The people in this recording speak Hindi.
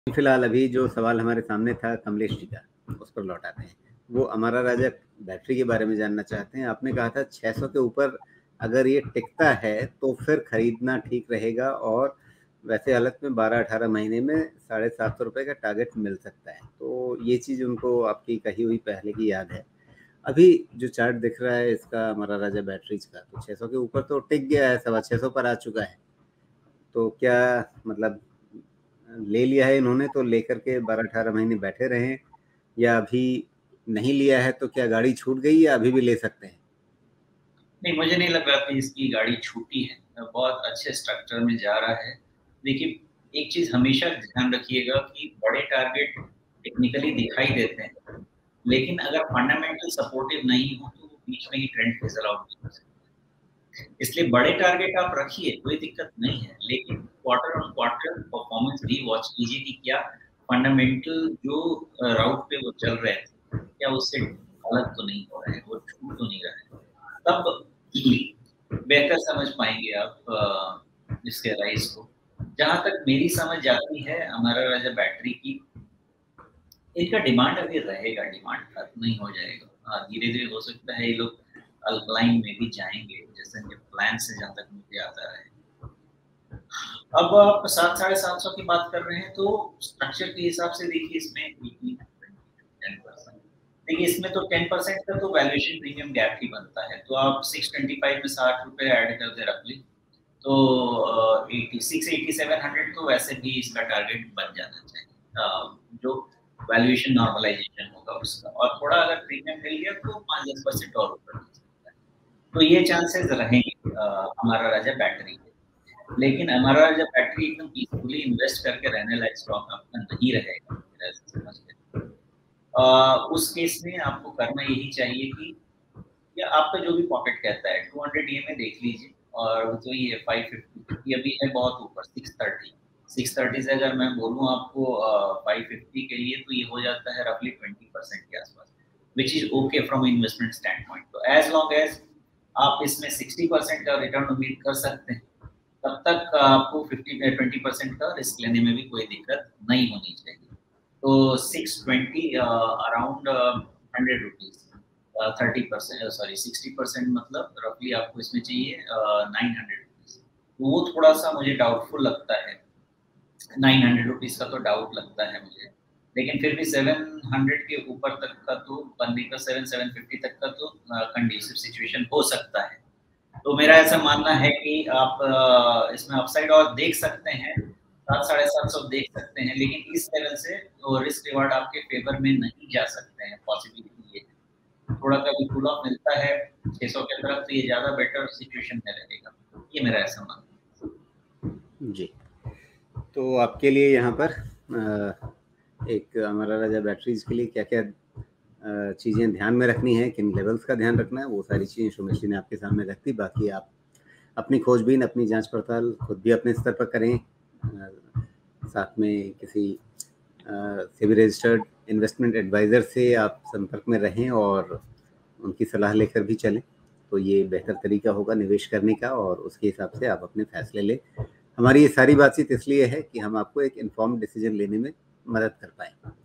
फिलहाल अभी जो सवाल हमारे सामने था कमलेश जी का, उस पर लौट आते हैं। वो अमारा राजा बैटरी के बारे में जानना चाहते हैं। आपने कहा था 600 के ऊपर अगर ये टिकता है तो फिर खरीदना ठीक रहेगा, और वैसे हालत में 12-18 महीने में 750 रुपये का टारगेट मिल सकता है। तो ये चीज़ उनको आपकी कही हुई पहले की याद है। अभी जो चार्ट दिख रहा है इसका अमारा राजा बैटरीज का, तो 600 के ऊपर तो टिक गया है, 625 पर आ चुका है। तो क्या मतलब ले लिया है इन्होंने तो लेकर के 12-18 महीने बैठे रहें, या अभी नहीं लिया है तो क्या गाड़ी छूट गई या अभी भी ले सकते हैं? नहीं, मुझे नहीं लग रहा कि इसकी गाड़ी छूटी है, बहुत अच्छे स्ट्रक्चर में जा रहा है। देखिए, एक चीज़ हमेशा ध्यान रखिएगा कि बड़े टारगेट टेक्निकली दिखाई देते हैं, लेकिन अगर फंडामेंटल सपोर्टिव नहीं हो तो वो बीच में ही ट्रेंड फिसल आउट भी हो सकता है। इसलिए बड़े टारगेट आप रखिए, कोई दिक्कत नहीं है, लेकिन क्वार्टर ऑन क्वार्टर परफॉर्मेंस भी वॉच कीजिए कि क्या फंडामेंटल जो राउट पे वो चल रहे थे, क्या उससे गलत तो नहीं हो रहा है, वो छूट तो नहीं रहा है। तब बेहतर समझ पाएँगे आप इसके राइज़ को। जहाँ तक मेरी समझ जाती है अमारा राजा बैटरी की, इनका डिमांड अभी रहेगा, डिमांड खत्म नहीं हो जाएगा। धीरे-धीरे हो सकता है ये लोग अल्कलाइन में भी जाएँगे, जैसे इनके प्लान से जहाँ तक मुझे आता है। अब आप 7 साढ़े 700 की बात कर रहे हैं, तो स्ट्रक्चर के हिसाब से देखिए इसमें 10%। देखिए इसमें तो 10% का तो वैल्यूएशन प्रीमियम गैप ही बनता है, तो आप 625 में 60 रुपए ऐड कर दें रफली, तो 86-8700 तो वैसे भी इसका टारगेट बन जाना चाहिए। जो वैल्यूएशन नॉर्मलाइजेशन होगा उसका, और थोड़ा अगर प्रीमियम मिल गया तो 5-10% और ऊपर मिल सकता है। तो ये चांसेस रहेंगे हमारा राजा बैटरी के। लेकिन हमारा जब बैटरी एकदम पीसफुली इन्वेस्ट करके रहने लायक स्टॉक आपका नहीं रहेगा, मेरा ऐसा समझ है। उस केस में आपको करना यही चाहिए कि या आपका जो भी पॉकेट कहता है 200 ईएमए देख लीजिए, और जो ये 550 ये अभी है बहुत ऊपर 630 से अगर मैं बोलूँ आपको 550 के लिए तो ये हो जाता है रफली 20% के आसपास, which is okay from investment stand point. तो एज लॉन्ग एज आप इसमें 60% का रिटर्न उम्मीद कर सकते हैं, तब तक आपको 20% का रिस्क लेने में भी कोई दिक्कत नहीं होनी चाहिए। तो 620 अराउंड 100 रुपीज़ 30% सॉरी 60% मतलब रफली आपको इसमें चाहिए 900 रुपीज़। तो वो थोड़ा-सा मुझे डाउटफुल लगता है। 900 रुपीज़ का तो डाउट लगता है मुझे। लेकिन फिर भी 700 के ऊपर तक का तो बनने का 750 तक का तो कंडुसिव सिचुएशन हो सकता है। तो मेरा ऐसा मानना है कि आप इसमें अपसाइड और देख सकते हैं, 7 साढ़े 700 देख सकते हैं, लेकिन इस लेवल से तो रिस्क रिवार्ड आपके फेवर में नहीं जा सकते हैं, पॉसिबिलिटी ये है। थोड़ा कभी कूल ऑफ मिलता है 600 की तरफ तो ये ज़्यादा बेटर सिचुएशन में रहेगा। ये मेरा ऐसा मानना है। जी। तो आपके लिए यहाँ पर एक अमारा राजा बैटरीज के लिए क्या-क्या चीज़ें ध्यान में रखनी है, किन लेवल्स का ध्यान रखना है, वो सारी चीज़ें सुमेश जी ने आपके सामने रख दी। बाकी आप अपनी खोजबीन, अपनी जाँच-पड़ताल खुद भी अपने स्तर पर करें। साथ में किसी सेबी रजिस्टर्ड इन्वेस्टमेंट एडवाइज़र से आप संपर्क में रहें और उनकी सलाह लेकर भी चलें, तो ये बेहतर तरीका होगा निवेश करने का, और उसके हिसाब से आप अपने फैसले लें। हमारी ये सारी बातचीत इसलिए है कि हम आपको एक इन्फॉर्म्ड डिसीजन लेने में मदद कर पाएँ।